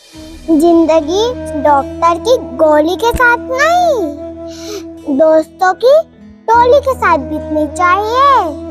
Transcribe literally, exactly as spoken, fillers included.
जिंदगी डॉक्टर की गोली के साथ नहीं, दोस्तों की टोली के साथ बीतनी चाहिए।